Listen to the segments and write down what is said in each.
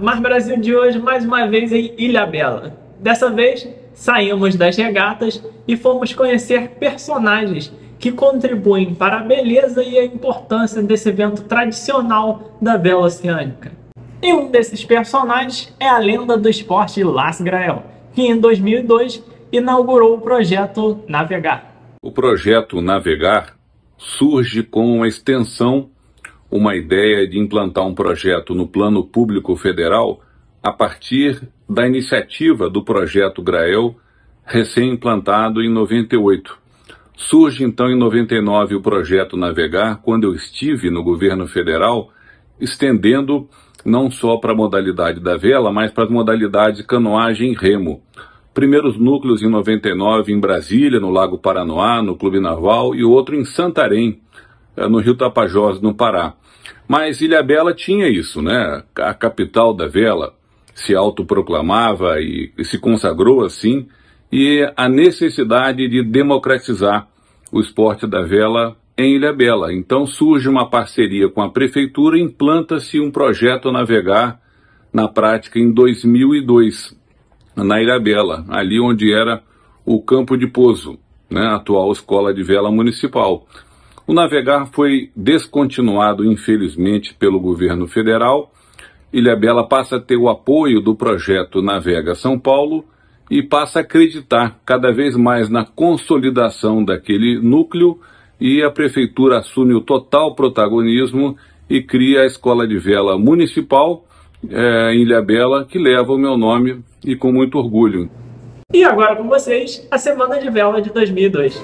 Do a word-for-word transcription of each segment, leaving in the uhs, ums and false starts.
Mar Brasil de hoje mais uma vez em Ilhabela. Dessa vez saímos das regatas e fomos conhecer personagens que contribuem para a beleza e a importância desse evento tradicional da vela oceânica. E um desses personagens é a lenda do esporte Las Grael, que em dois mil e dois inaugurou o projeto Navegar. O projeto Navegar surge como uma extensão, uma ideia de implantar um projeto no plano público federal a partir da iniciativa do projeto Grael, recém-implantado em noventa e oito. Surge então em noventa e nove o projeto Navegar, quando eu estive no governo federal, estendendo não só para a modalidade da vela, mas para as modalidades de canoagem e remo. Primeiros núcleos em noventa e nove em Brasília, no Lago Paranoá, no Clube Naval, e outro em Santarém, no Rio Tapajós, no Pará. Mas Ilhabela tinha isso, né? A capital da vela se autoproclamava e, e se consagrou assim, e a necessidade de democratizar o esporte da vela em Ilhabela. Então surge uma parceria com a prefeitura e implanta-se um projeto Navegar na prática em dois mil e dois, na Ilhabela, ali onde era o Campo de Pouso, né, a atual Escola de Vela Municipal. O Navegar foi descontinuado, infelizmente, pelo governo federal. Ilhabela passa a ter o apoio do projeto Navega São Paulo e passa a acreditar cada vez mais na consolidação daquele núcleo, e a prefeitura assume o total protagonismo e cria a Escola de Vela Municipal é, em Ilhabela, que leva o meu nome e com muito orgulho. E agora com vocês, a Semana de Vela de dois mil e dois.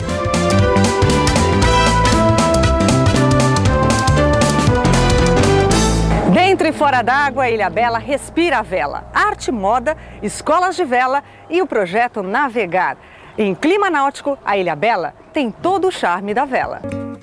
Dentro e fora d'água, Ilhabela respira a vela. Arte, moda, escolas de vela e o projeto Navegar. Em clima náutico, a Ilhabela tem todo o charme da vela.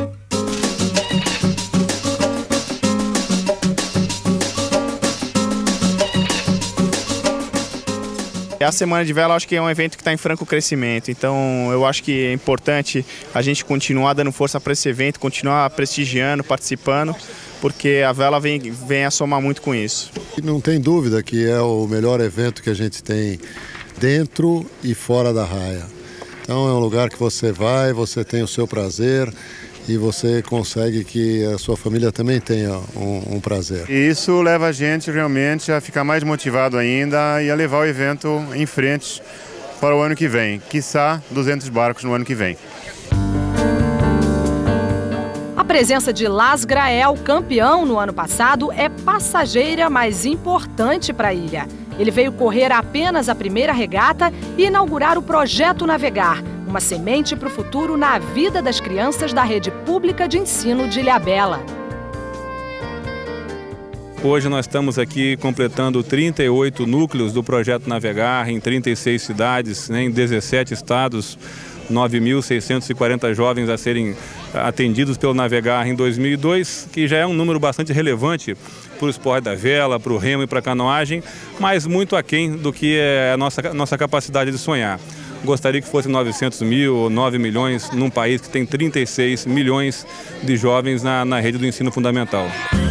A Semana de Vela, eu acho que é um evento que está em franco crescimento, então eu acho que é importante a gente continuar dando força para esse evento, continuar prestigiando, participando, porque a vela vem, vem a somar muito com isso. Não tem dúvida que é o melhor evento que a gente tem dentro e fora da raia. Então é um lugar que você vai, você tem o seu prazer e você consegue que a sua família também tenha um, um prazer. E isso leva a gente realmente a ficar mais motivado ainda e a levar o evento em frente para o ano que vem. Quiçá duzentos barcos no ano que vem. A presença de Las Grael, campeão no ano passado, é passageira, mas importante para a ilha. Ele veio correr apenas a primeira regata e inaugurar o projeto Navegar, uma semente para o futuro na vida das crianças da rede pública de ensino de Ilhabela. Hoje nós estamos aqui completando trinta e oito núcleos do projeto Navegar em trinta e seis cidades, né, em dezessete estados, nove mil seiscentos e quarenta jovens a serem atendidos pelo Navegar em dois mil e dois, que já é um número bastante relevante para o esporte da vela, para o remo e para a canoagem, mas muito aquém do que é a nossa, nossa capacidade de sonhar. Gostaria que fosse novecentos mil ou nove milhões num país que tem trinta e seis milhões de jovens na, na rede do ensino fundamental.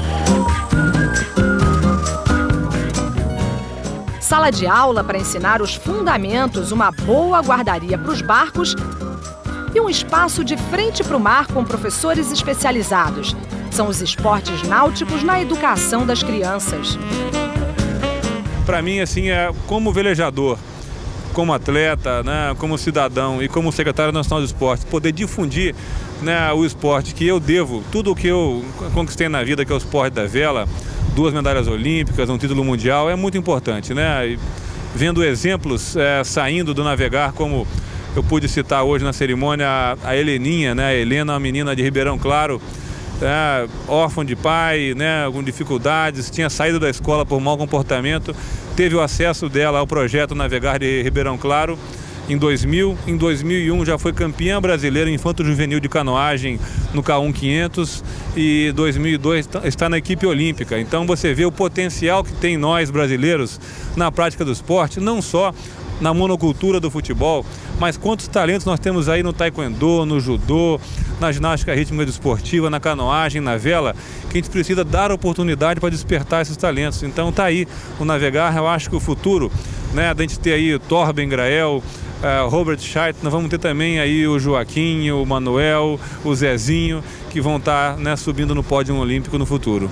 Sala de aula para ensinar os fundamentos, uma boa guardaria para os barcos e um espaço de frente para o mar com professores especializados. São os esportes náuticos na educação das crianças. Para mim, assim, é como velejador, como atleta, né, como cidadão e como secretário nacional de esporte, poder difundir, né, o esporte que eu devo, tudo o que eu conquistei na vida, que é o esporte da vela, duas medalhas olímpicas, um título mundial, é muito importante, né? E vendo exemplos é, saindo do Navegar, como eu pude citar hoje na cerimônia a, a Heleninha, né? A Helena, uma menina de Ribeirão Claro, é, órfã de pai, né, com dificuldades, tinha saído da escola por mau comportamento, teve o acesso dela ao projeto Navegar de Ribeirão Claro em dois mil. Em dois mil e um já foi campeã brasileira infanto-juvenil de canoagem no K um quinhentos e dois mil e dois está na equipe olímpica. Então você vê o potencial que tem nós brasileiros na prática do esporte, não só na monocultura do futebol, mas quantos talentos nós temos aí no taekwondo, no judô, na ginástica rítmica desportiva, na canoagem, na vela, que a gente precisa dar oportunidade para despertar esses talentos. Então tá aí o Navegar. Eu acho que o futuro, né, da gente ter aí Torben Grael, uh, Robert Scheidt, nós vamos ter também aí o Joaquim, o Manuel, o Zezinho, que vão estar, né, subindo no pódio olímpico no futuro.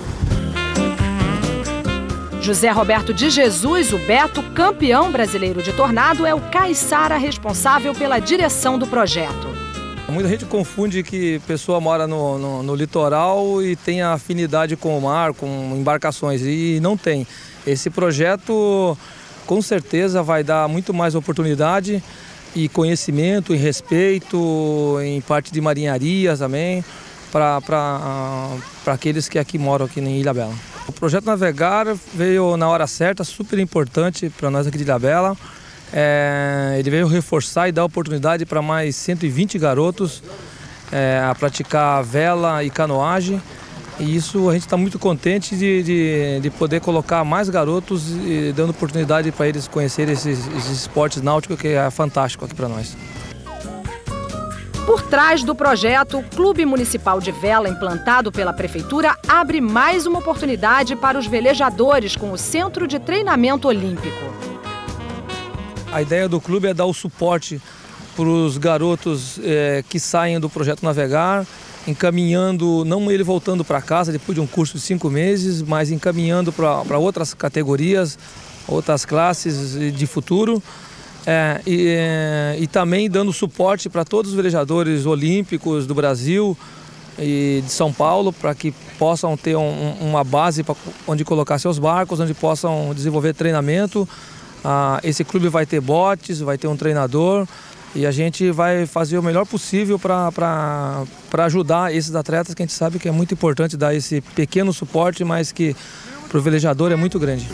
José Roberto de Jesus, o Beto, campeão brasileiro de tornado, é o caiçara responsável pela direção do projeto. Muita gente confunde que a pessoa mora no, no, no litoral e tem afinidade com o mar, com embarcações, e não tem. Esse projeto com certeza vai dar muito mais oportunidade e conhecimento, e respeito, em parte de marinharia também, para aqueles que aqui moram aqui em Ilhabela. O projeto Navegar veio na hora certa, super importante para nós aqui de Ilhabela. É, ele veio reforçar e dar oportunidade para mais cento e vinte garotos é, a praticar vela e canoagem. E isso a gente está muito contente de, de, de poder colocar mais garotos e dando oportunidade para eles conhecerem esses, esses esportes náuticos, que é fantástico aqui para nós. Por trás do projeto, o Clube Municipal de Vela, implantado pela Prefeitura, abre mais uma oportunidade para os velejadores com o Centro de Treinamento Olímpico. A ideia do clube é dar o suporte para os garotos é, que saem do projeto Navegar, encaminhando, não ele voltando para casa depois de um curso de cinco meses, mas encaminhando para outras categorias, outras classes de futuro. É, e, é, e também dando suporte para todos os velejadores olímpicos do Brasil e de São Paulo, para que possam ter um, uma base pra, onde colocar seus barcos, onde possam desenvolver treinamento. Ah, esse clube vai ter botes, vai ter um treinador e a gente vai fazer o melhor possível para ajudar esses atletas, que a gente sabe que é muito importante dar esse pequeno suporte, mas que para o velejador é muito grande.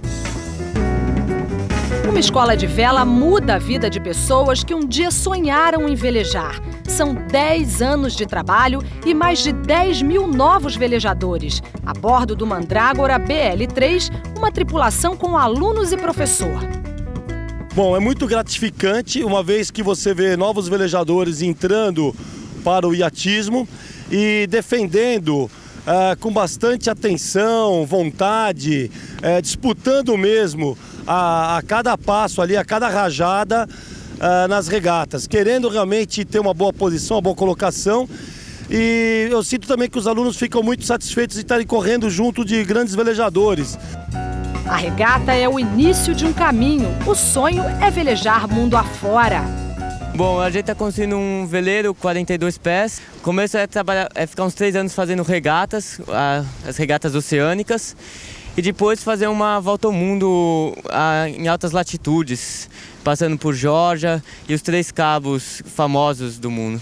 Uma escola de vela muda a vida de pessoas que um dia sonharam em velejar. São dez anos de trabalho e mais de dez mil novos velejadores. A bordo do Mandrágora B L três, uma tripulação com alunos e professor. Bom, é muito gratificante, uma vez que você vê novos velejadores entrando para o iatismo e defendendo Uh, com bastante atenção, vontade, uh, disputando mesmo a, a cada passo ali, a cada rajada uh, nas regatas, querendo realmente ter uma boa posição, uma boa colocação. E eu sinto também que os alunos ficam muito satisfeitos de estarem correndo junto de grandes velejadores. A regata é o início de um caminho. O sonho é velejar mundo afora. Bom, a gente está construindo um veleiro quarenta e dois pés. O começo é, trabalhar, é ficar uns três anos fazendo regatas, a, as regatas oceânicas, e depois fazer uma volta ao mundo a, em altas latitudes, passando por Geórgia e os três cabos famosos do mundo.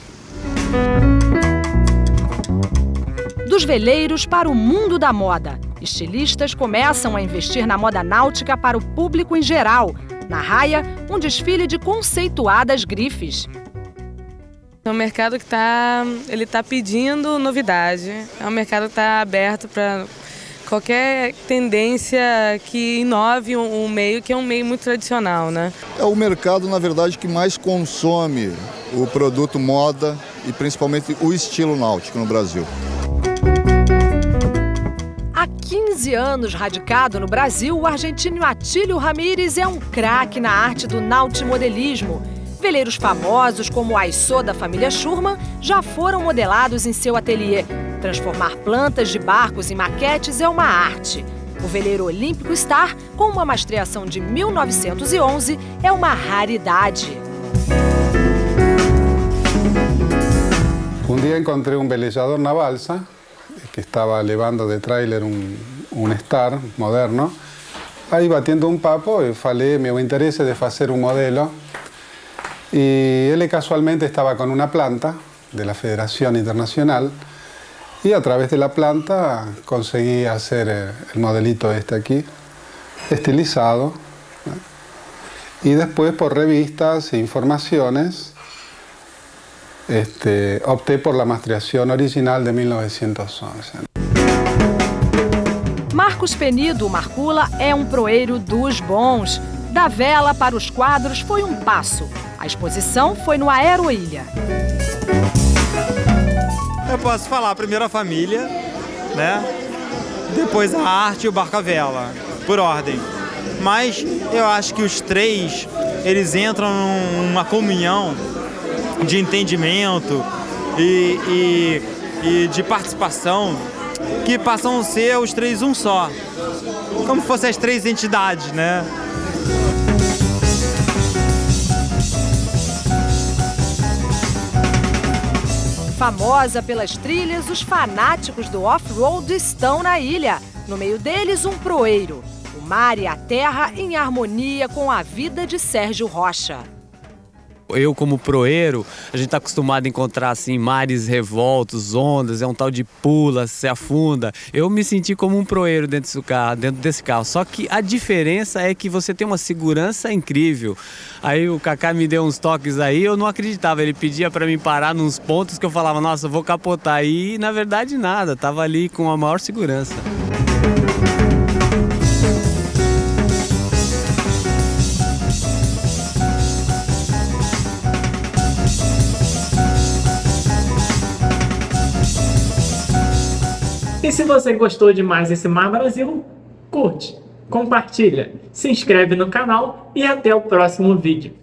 Dos veleiros para o mundo da moda. Estilistas começam a investir na moda náutica para o público em geral. Na raia, um desfile de conceituadas grifes. É um mercado que está ele tá pedindo novidade. É um mercado que está aberto para qualquer tendência que inove um, um meio que é um meio muito tradicional, né? É o mercado, na verdade, que mais consome o produto moda e principalmente o estilo náutico no Brasil. Há quinze anos radicado no Brasil, o argentino Atílio Ramírez é um craque na arte do nautimodelismo. Veleiros famosos como o Aissô da família Schurman já foram modelados em seu ateliê. Transformar plantas de barcos em maquetes é uma arte. O veleiro olímpico Star, com uma mastreação de mil novecentos e onze, é uma raridade. Um dia encontrei um velejador na balsa que estaba levando de tráiler un, un Star moderno. Ahí batiendo un papo, eu falei meu interesse de fazer um modelo. Y él casualmente estaba con una planta de la Federación Internacional y a través de la planta conseguí hacer el modelito este aquí, estilizado. Y después por revistas e informaciones Este, opté por la mastreación original de mil novecentos once. Marcos Penido Marcula é um proeiro dos bons. Da vela para os quadros foi um passo. A exposição foi no Aeroilha. Eu posso falar primeiro a família, né? Depois a arte e o barco à vela, por ordem. Mas eu acho que os três, eles entram numa comunhão de entendimento e, e, e de participação que passam a ser os três um só. Como se fossem as três entidades, né? Famosa pelas trilhas, os fanáticos do off-road estão na ilha. No meio deles, um proeiro. O mar e a terra em harmonia com a vida de Sérgio Rocha. Eu, como proeiro, a gente está acostumado a encontrar assim, mares revoltos, ondas, é um tal de pula, se afunda. Eu me senti como um proeiro dentro desse carro, dentro desse carro. Só que a diferença é que você tem uma segurança incrível. Aí o Kaká me deu uns toques aí, eu não acreditava. Ele pedia para mim parar nos pontos que eu falava, nossa, eu vou capotar. E na verdade nada, tava ali com a maior segurança. E se você gostou de mais esse Mar Brasil, curte, compartilha, se inscreve no canal e até o próximo vídeo.